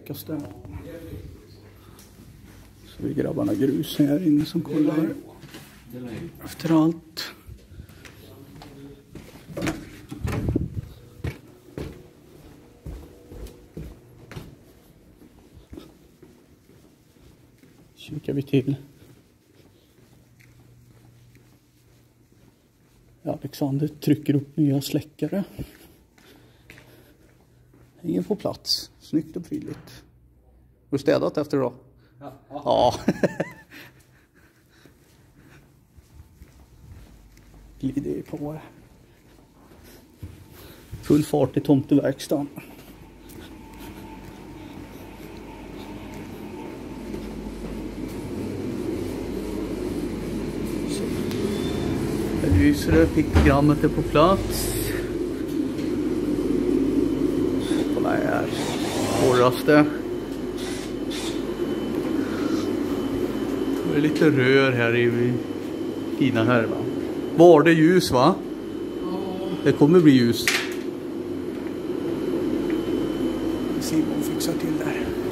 täckas där. Så vi grabbarna grus här inne som kollar efter allt. Kikar vi till. Alexander trycker upp nya släckare. Ingen på plats. Snyggt och prydligt. Har du städat efter då? Ja. Glider på. Full fart i tomteverkstan. Lyser piktogrammet är på plats. Kolla här. Hårdaste. Det är lite rör här i fina här va. Var det ljus va? Det kommer bli ljus. Simon fixar till där.